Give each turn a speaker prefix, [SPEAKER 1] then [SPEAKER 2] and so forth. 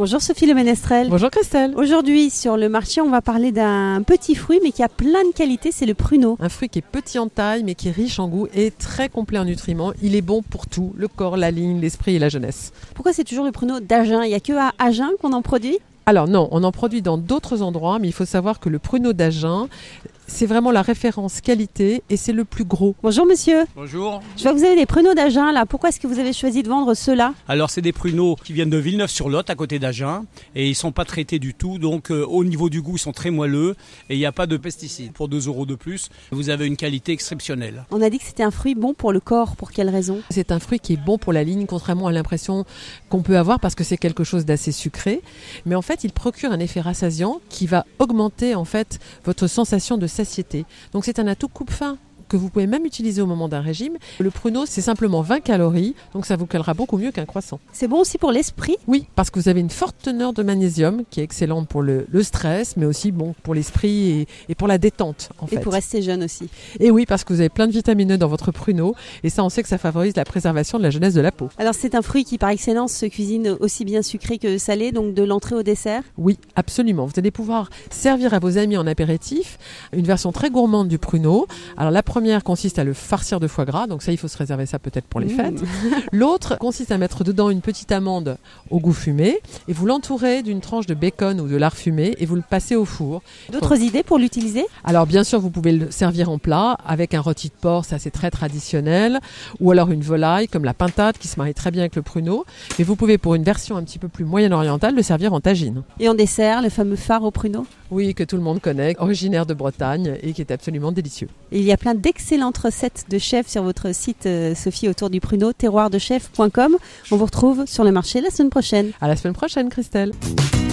[SPEAKER 1] Bonjour Sophie Le Ménestrel.
[SPEAKER 2] Bonjour Christelle.
[SPEAKER 1] Aujourd'hui sur le marché, on va parler d'un petit fruit mais qui a plein de qualités, c'est le pruneau.
[SPEAKER 2] Un fruit qui est petit en taille mais qui est riche en goût et très complet en nutriments. Il est bon pour tout, le corps, la ligne, l'esprit et la jeunesse.
[SPEAKER 1] Pourquoi c'est toujours le pruneau d'Agen? Il n'y a que à Agen qu'on en produit?
[SPEAKER 2] Alors non, on en produit dans d'autres endroits, mais il faut savoir que le pruneau d'Agen, c'est vraiment la référence qualité et c'est le plus gros.
[SPEAKER 1] Bonjour monsieur.
[SPEAKER 3] Bonjour.
[SPEAKER 1] Je vois que vous avez des pruneaux d'Agen là. Pourquoi est-ce que vous avez choisi de vendre ceux-là?
[SPEAKER 3] Alors c'est des pruneaux qui viennent de Villeneuve-sur-Lot à côté d'Agen et ils ne sont pas traités du tout. Donc au niveau du goût ils sont très moelleux et il n'y a pas de pesticides. Pour 2 € de plus, vous avez une qualité exceptionnelle.
[SPEAKER 1] On a dit que c'était un fruit bon pour le corps. Pour quelle raison?
[SPEAKER 2] C'est un fruit qui est bon pour la ligne, contrairement à l'impression qu'on peut avoir parce que c'est quelque chose d'assez sucré. Mais en fait, il procure un effet rassasiant qui va augmenter en fait votre sensation de satiété. Donc c'est un atout coupe-faim que vous pouvez même utiliser au moment d'un régime. Le pruneau, c'est simplement 20 calories, donc ça vous calera beaucoup mieux qu'un croissant.
[SPEAKER 1] C'est bon aussi pour l'esprit?
[SPEAKER 2] Oui, parce que vous avez une forte teneur de magnésium qui est excellente pour le stress, mais aussi bon pour l'esprit et pour la détente en fait.
[SPEAKER 1] Et pour rester jeune aussi.
[SPEAKER 2] Et oui, parce que vous avez plein de vitamine E dans votre pruneau et ça, on sait que ça favorise la préservation de la jeunesse de la peau.
[SPEAKER 1] Alors c'est un fruit qui par excellence se cuisine aussi bien sucré que salé, donc de l'entrée au dessert?
[SPEAKER 2] Oui, absolument. Vous allez pouvoir servir à vos amis en apéritif une version très gourmande du pruneau. Alors la première consiste à le farcir de foie gras, donc ça il faut se réserver ça peut-être pour les fêtes. L'autre consiste à mettre dedans une petite amande au goût fumé et vous l'entourez d'une tranche de bacon ou de lard fumé et vous le passez au four.
[SPEAKER 1] D'autres idées pour l'utiliser?
[SPEAKER 2] Alors bien sûr vous pouvez le servir en plat avec un rôti de porc, ça c'est très traditionnel, ou alors une volaille comme la pintade qui se marie très bien avec le pruneau, mais vous pouvez pour une version un petit peu plus moyen-orientale le servir en tagine.
[SPEAKER 1] Et en dessert, le fameux fard au pruneau?
[SPEAKER 2] Oui, que tout le monde connaît, originaire de Bretagne et qui est absolument délicieux.
[SPEAKER 1] Et il y a plein d'excellentes recettes de chefs sur votre site, Sophie, autour du pruneau, terroirdechef.com. On vous retrouve sur le marché la semaine prochaine.
[SPEAKER 2] À la semaine prochaine, Christelle.